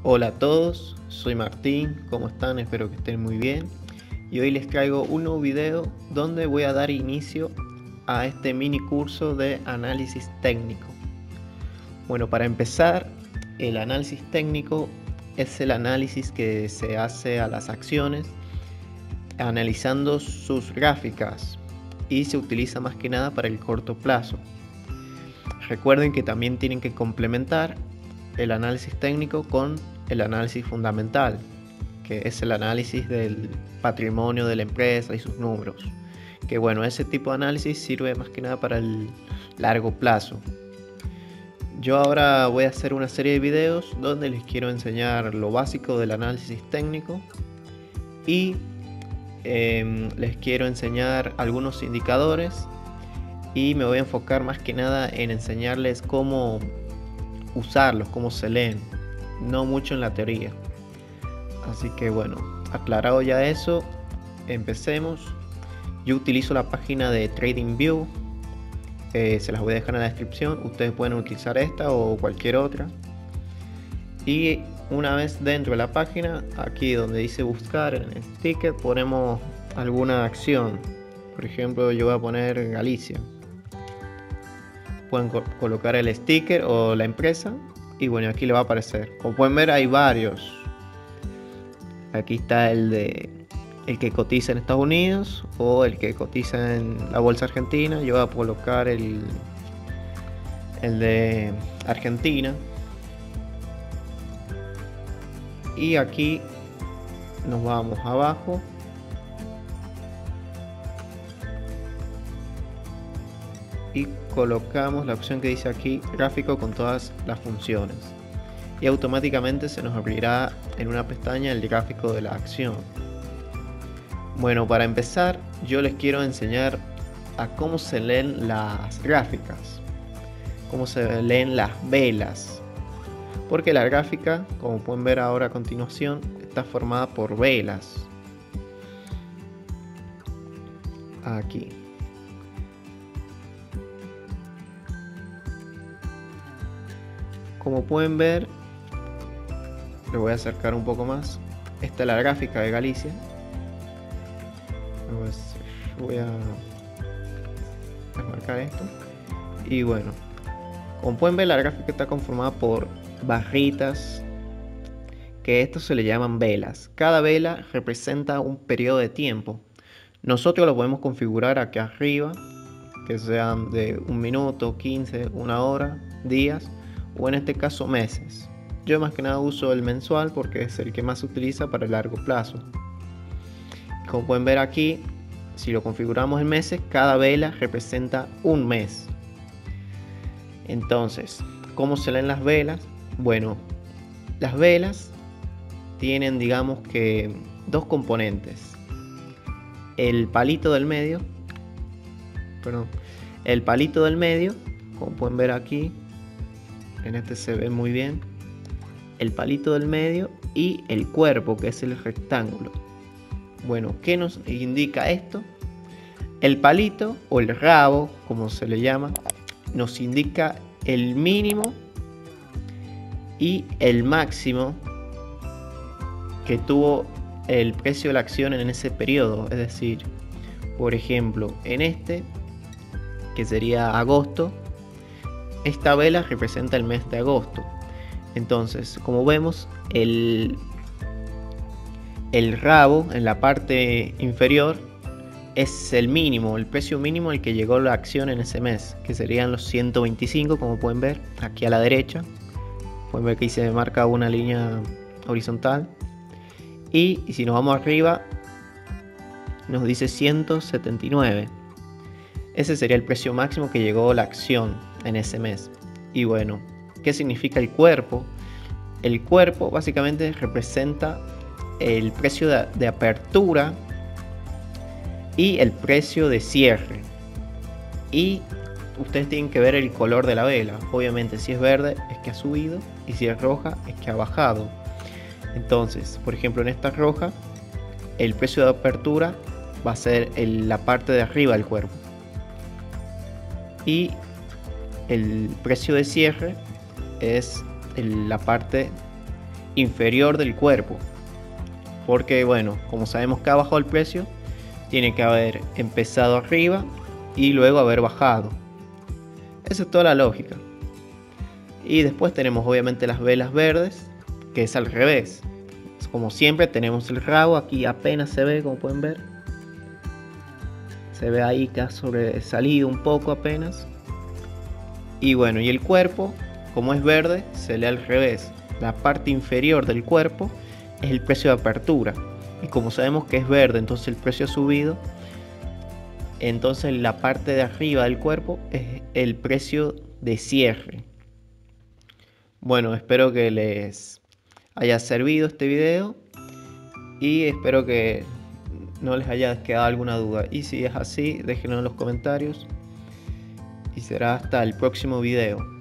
Hola a todos, soy Martín, ¿cómo están? Espero que estén muy bien. Y hoy les traigo un nuevo video donde voy a dar inicio a este mini curso de análisis técnico. Bueno, para empezar, el análisis técnico es el análisis que se hace a las acciones analizando sus gráficas y se utiliza más que nada para el corto plazo. Recuerden que también tienen que complementar el análisis técnico con el análisis fundamental, que es el análisis del patrimonio de la empresa y sus números. Que bueno, ese tipo de análisis sirve más que nada para el largo plazo. Yo ahora voy a hacer una serie de videos donde les quiero enseñar lo básico del análisis técnico y les quiero enseñar algunos indicadores y me voy a enfocar más que nada en enseñarles cómo usarlos, cómo se leen, no mucho en la teoría. Así que bueno, aclarado ya eso, empecemos. Yo utilizo la página de TradingView, se las voy a dejar en la descripción. Ustedes pueden utilizar esta o cualquier otra. Y una vez dentro de la página, aquí donde dice buscar en el sticker, ponemos alguna acción. Por ejemplo, yo voy a poner Galicia. Pueden colocar el sticker o la empresa y bueno, aquí le va a aparecer. Como pueden ver, hay varios. Aquí está el que cotiza en Estados Unidos o el que cotiza en la bolsa argentina. Yo voy a colocar el de Argentina. Y aquí nos vamos abajo. Y colocamos la opción que dice aquí gráfico con todas las funciones y automáticamente se nos abrirá en una pestaña el gráfico de la acción. Bueno, para empezar yo les quiero enseñar a cómo se leen las gráficas, cómo se leen las velas, porque la gráfica, como pueden ver ahora a continuación, está formada por velas. Aquí como pueden ver, le voy a acercar un poco más. Esta es la gráfica de Galicia. Voy a marcar esto. Y bueno, como pueden ver, la gráfica está conformada por barritas, que esto se le llaman velas. Cada vela representa un periodo de tiempo. Nosotros lo podemos configurar aquí arriba, que sean de 1 minuto, 15, 1 hora, días, o en este caso meses. Yo más que nada uso el mensual porque es el que más se utiliza para el largo plazo. Como pueden ver aquí, si lo configuramos en meses, cada vela representa un mes. Entonces, ¿cómo se leen las velas? Bueno, las velas tienen, digamos que, dos componentes. El palito del medio, como pueden ver aquí, en este se ve muy bien, el palito del medio y el cuerpo, que es el rectángulo. Bueno, ¿qué nos indica esto? El palito o el rabo, como se le llama, nos indica el mínimo y el máximo que tuvo el precio de la acción en ese periodo. Es decir, por ejemplo, en este, que sería agosto, esta vela representa el mes de agosto. Entonces, como vemos, el rabo en la parte inferior es el mínimo, el precio mínimo al que llegó la acción en ese mes, que serían los 125, como pueden ver aquí a la derecha. Pueden ver que ahí se marca una línea horizontal. Y si nos vamos arriba, nos dice 179. Ese sería el precio máximo que llegó la acción en ese mes. Y bueno, ¿qué significa el cuerpo? El cuerpo básicamente representa el precio de apertura y el precio de cierre. Y ustedes tienen que ver el color de la vela. Obviamente, si es verde es que ha subido y si es roja es que ha bajado. Entonces, por ejemplo, en esta roja, el precio de apertura va a ser la parte de arriba del cuerpo. Y el precio de cierre es la parte inferior del cuerpo, porque bueno, como sabemos que ha bajado el precio, tiene que haber empezado arriba y luego haber bajado. Esa es toda la lógica. Y después tenemos obviamente las velas verdes, que es al revés. Como siempre tenemos el rabo, aquí apenas se ve, como pueden ver. Se ve ahí que ha sobresalido un poco apenas. Y bueno, y el cuerpo, como es verde, se lee al revés. La parte inferior del cuerpo es el precio de apertura. Y como sabemos que es verde, entonces el precio ha subido. Entonces la parte de arriba del cuerpo es el precio de cierre. Bueno, espero que les haya servido este video y espero que no les haya quedado alguna duda. Y si es así, déjenlo en los comentarios y será hasta el próximo video.